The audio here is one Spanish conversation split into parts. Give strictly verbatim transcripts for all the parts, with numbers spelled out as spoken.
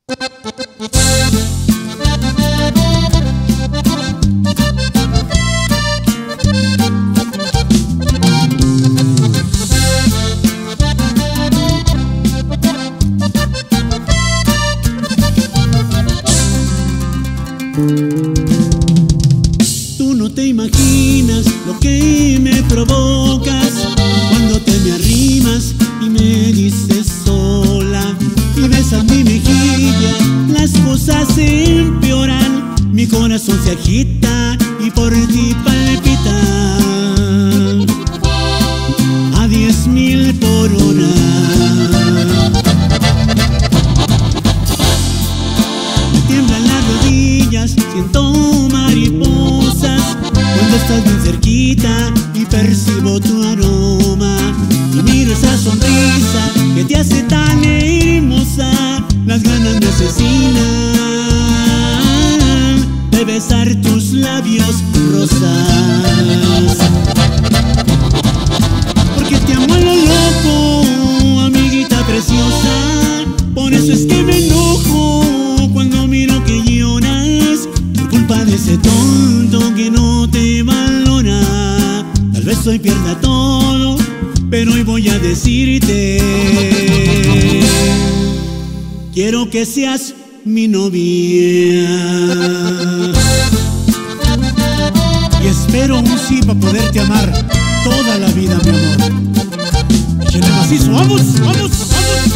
Tú no te imaginas lo que me provocas cuando te me arrimas y me dices sola y besas mi mejilla. Las cosas se empeoran, mi corazón se agita y por ti palpita a diez mil por hora. Me tiemblan las rodillas, siento mariposas cuando estás bien cerquita y percibo tu aroma. Y miro esa sonrisa que te hace tan hermosa, las ganas me asesinan de besar tus labios rosas. Porque te amo a lo loco, amiguita preciosa, por eso es que me enojo cuando miro que lloras por culpa de ese tonto que no te valora. Tal vez hoy pierda todo, pero hoy voy a decirte: quiero que seas mi novia. Y espero un sí para poderte amar toda la vida, mi amor. Échale macizo, vamos, vamos, vamos,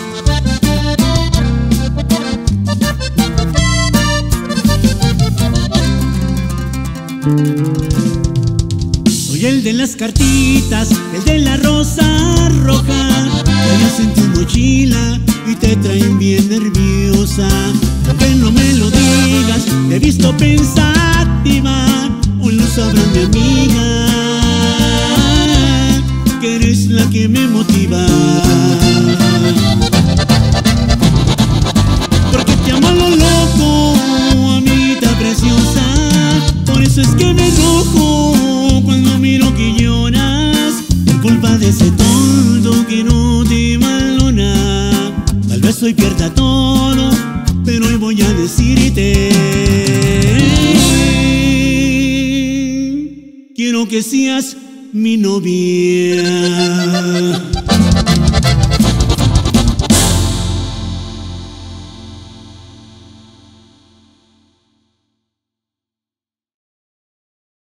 vamos. Soy el de las cartitas, el de la rosa roja, que hayas en tu mochila y te traen bien nerviosa. Aunque no me lo digas, te he visto pensativa, hoy lo sabrá mi amiga, que eres la que me motiva. Porque te amo a lo loco, amiguita preciosa, por eso es que me enojo cuando miro que lloras por culpa de ese tonto que no te valora. Tal vez hoy pierda todo, pero hoy voy a decirte: quiero que seas mi novia.